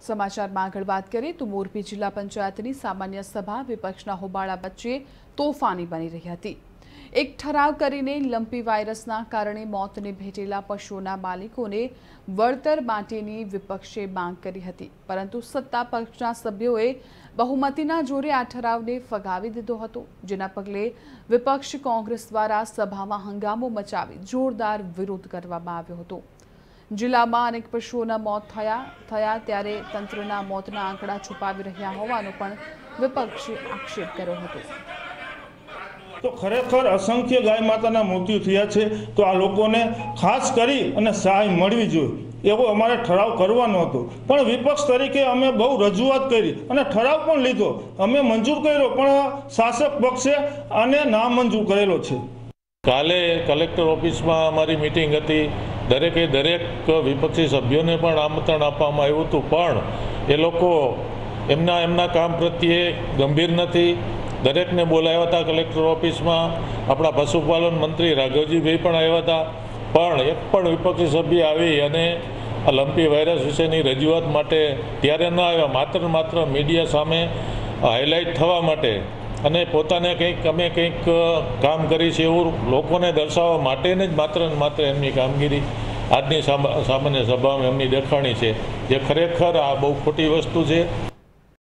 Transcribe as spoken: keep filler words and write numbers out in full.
સમાચારમાં આગળ વાત કરીએ તો મોરબી જિલ્લા પંચાયતની સામાન્ય સભા વિપક્ષના હોબાળા વચ્ચે તોફાની બની રહી હતી। એક ઠરાવ કરીને લંપી વાયરસના કારણે મોતને ભેટેલા પશુઓના માલિકોને વળતર માટેની વિપક્ષે માંગ કરી હતી, પરંતુ સત્તા પક્ષના સભ્યોએ બહુમતીના જોરે આ ઠરાવને ફગાવી દીધો હતો, જેના પગલે વિપક્ષ કોંગ્રેસ દ્વારા સભામાં હંગામો મચાવી જોરદાર વિરોધ કરવામાં આવ્યો હતો। जिल्लामां अनेक पशुओना मौत थया थया त्यारे तंत्रना मौतना आंकड़ा छुपावी रह्या होवानो पण विपक्षे आक्षेप कर्यो हतो। तो खरेखर असंख्य गाय माताना मृत्यु थया छे, तो आ लोकोने खास करी अने सहाय मळवी जोईए एवो अमारे ठराव करवानो हतो, पण विपक्ष तरीके अमे बहु रजूआत करी अने ठराव पण लीधो, अमे मंजूर कर्यो, पण शासक पक्षे आने नामंजूर करेलो छे। काले कलेक्टर ऑफिस में अमारी मीटिंग हती, दरेके दरेक विपक्षी सभ्यों पण आमंत्रण आपवामां आव्युं हतुं, पण ए लोको एमना एमना काम प्रत्ये गंभीर नथी। दरेकने बोलाव्या हता कलेक्टर ऑफिस में। अपना पशुपालन मंत्री राघवजी भाई पण आव्या हता, पण एक पण विपक्षी सभ्य आवी अने आ लंपी वायरस विशेनी रजूआत माटे त्यारे न आव्या, मात्र मात्र मीडिया सामे हाईलाइट थवा माटे અને પોતાને કંઈક અમે કંઈક કામ કરી છે એવું લોકોને દર્શાવવા માટેને જ માત્ર ને માત્ર એમની કામગીરી આજની સામાન્ય સભામાં એમની દેખાણી છે, જે ખરેખર આ બહુ ખોટી વસ્તુ છે।